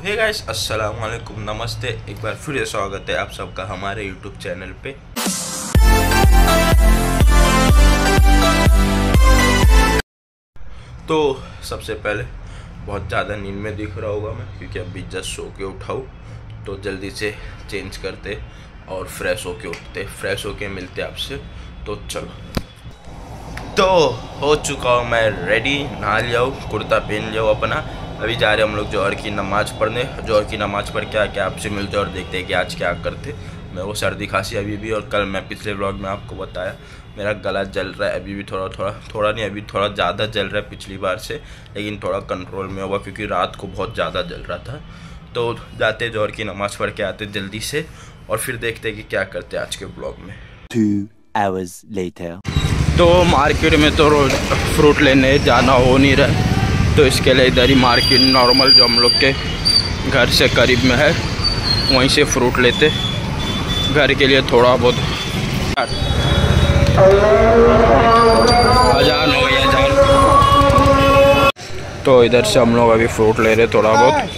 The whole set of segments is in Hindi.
हे गाइस, अस्सलाम वालेकुम, नमस्ते। एक बार फिर से स्वागत है आप सबका हमारे यूट्यूब चैनल पे। तो सबसे पहले बहुत ज़्यादा नींद में दिख रहा होगा मैं, क्योंकि अभी जस्ट सो के उठाऊँ, तो जल्दी से चेंज करते और फ्रेश होके उठते, फ्रेश होके मिलते आपसे। तो चलो, तो हो चुका हूँ मैं रेडी, नहा लिया हूँ, कुर्ता पहन लिया हूँ अपना। अभी जा रहे हम लोग जोहर की नमाज़ पढ़ने। जोहर की नमाज़ पढ़ के आके आपसे मिलते और देखते हैं कि आज क्या करते। मैं वो सर्दी खांसी अभी भी, और कल मैं पिछले व्लॉग में आपको बताया मेरा गला जल रहा है अभी भी, थोड़ा नहीं, अभी थोड़ा ज़्यादा जल रहा है पिछली बार से, लेकिन थोड़ा कंट्रोल में होगा क्योंकि रात को बहुत ज़्यादा जल रहा था। तो जाते जोहर की नमाज़ पढ़ के आते जल्दी से, और फिर देखते कि क्या करते आज के ब्लॉग में। 2 hours later। तो मार्केट में तो रोज फ्रूट लेने जाना हो नहीं रहा, तो इसके लिए इधर ही मार्केट नॉर्मल जो हम लोग के घर से करीब में है वहीं से फ्रूट लेते घर के लिए थोड़ा बहुत। अजान हो गई, अजान। तो इधर से हम लोग अभी फ्रूट ले रहे थोड़ा बहुत।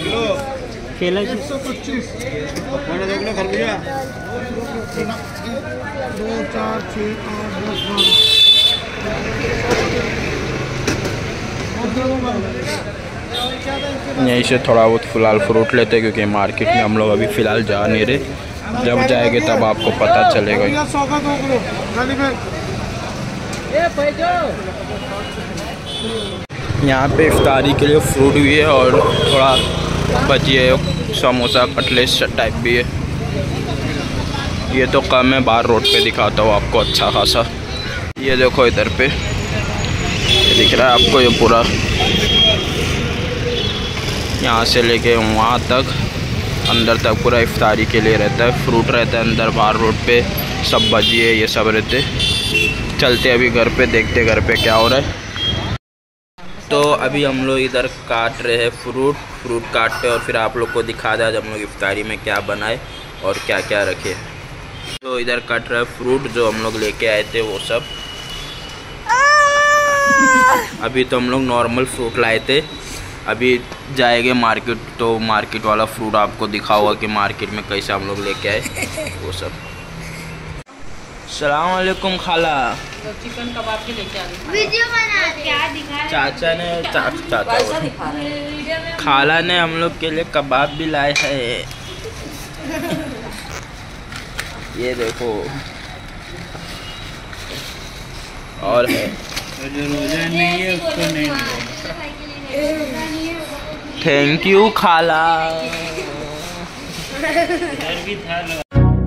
यहीं से थोड़ा बहुत फ़िलहाल फ्रूट लेते, क्योंकि मार्केट में हम लोग अभी फ़िलहाल जा नहीं रहे। जब जाएंगे तब आपको पता चलेगा। यहाँ पे इफ्तारी के लिए फ्रूट भी है, और थोड़ा भजिए, समोसा, कटलेट टाइप भी है। ये तो कम है, बाहर रोड पे दिखाता हूँ आपको अच्छा खासा। ये देखो इधर पे, ये दिख रहा है आपको, ये पूरा यहाँ से लेके वहाँ तक अंदर तक पूरा इफ्तारी के लिए रहता है। फ्रूट रहता है अंदर, बाहर रोड पे सब भजिए ये सब रहते। चलते अभी घर पे, देखते घर पे क्या हो रहा है। तो अभी हम लोग इधर काट रहे हैं फ्रूट काटते, और फिर आप लोग को दिखा दे आज हम लोग इफ्तारी में क्या बनाए और क्या क्या रखे। तो इधर काट रहे हैं फ्रूट जो हम लोग लेके आए थे वो सब। अभी तो हम लोग नॉर्मल फ्रूट लाए थे, अभी जाएंगे मार्केट, तो मार्केट वाला फ्रूट आपको दिखाऊंगा कि मार्केट में कैसे हम लोग लेके आए वो सब। सलाम वालेकुम खाला। तो चिकन कबाब के लेके आ रही वीडियो बना क्या दिखा चाचा ने खाला ने हम लोग के लिए कबाब भी लाए हैं। ये देखो, और है रोजा नहीं है उसको नहीं। थैंक यू खाला। भी था।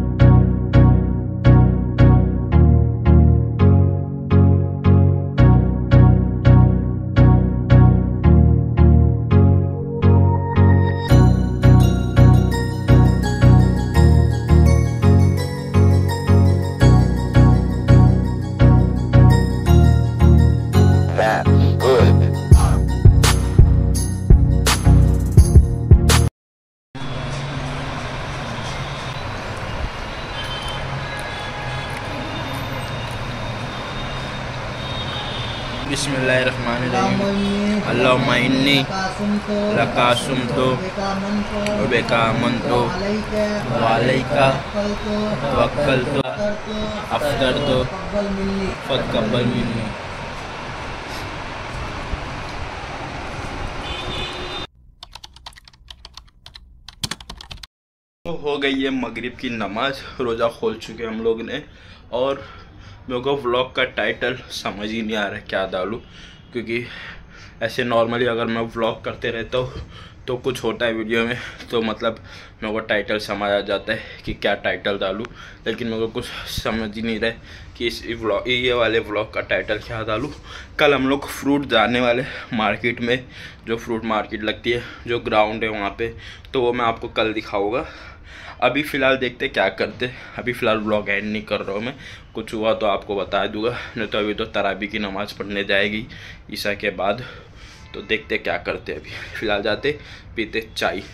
बिस्मिल्लाहिर्रहमानिर्रहीम। अल्लाहुम्मा इन्नी लका सुमतु व बिका आमनतु व अलैका तवक्कलतु अफ्तरतु फतक़ब्बल मिन्नी। तो हो गई है मगरिब की नमाज, रोज़ा खोल चुके हम लोग ने, और मेरे को व्लॉग का टाइटल समझ ही नहीं आ रहा है क्या डालूँ, क्योंकि ऐसे नॉर्मली अगर मैं व्लॉग करते रहता हूँ तो कुछ होता है वीडियो में, तो मतलब मेरे को टाइटल समझ आ जाता है कि क्या टाइटल डालूँ, लेकिन मेरे को कुछ समझ ही नहीं रहा है कि इस व्लॉग, ये वाले व्लॉग का टाइटल क्या डालूँ। कल हम लोग फ्रूट जाने वाले मार्केट में, जो फ्रूट मार्केट लगती है, जो ग्राउंड है वहाँ पे, तो वो मैं आपको कल दिखाऊँगा। अभी फ़िलहाल देखते क्या करते। अभी फ़िलहाल ब्लॉग एंड नहीं कर रहा हूँ मैं, कुछ हुआ तो आपको बता दूंगा, नहीं तो अभी तो तराबी की नमाज़ पढ़ने जाएगी ईशा के बाद, तो देखते क्या करते। अभी फ़िलहाल जाते, पीते चाय।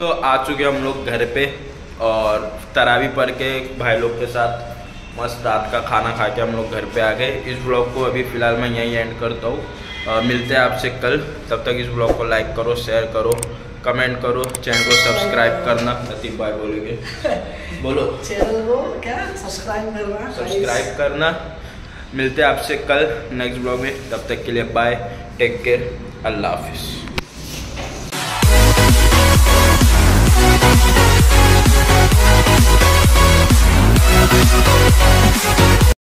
तो आ चुके हम लोग घर पे और तरावी पढ़ के भाई लोग के साथ मस्त रात का खाना खा के हम लोग घर पे आ गए। इस ब्लॉग को अभी फ़िलहाल मैं यहीं एंड करता हूँ। मिलते हैं आपसे कल। तब तक इस ब्लॉग को लाइक करो, शेयर करो, कमेंट करो, चैनल को सब्सक्राइब करना। अतीब भाई बोलोगे? बोलो। चैनल को क्या सब्सक्राइब करना। मिलते हैं आपसे कल नेक्स्ट ब्लॉग में। तब तक के लिए बाय, टेक केयर, अल्लाह हाफिज़।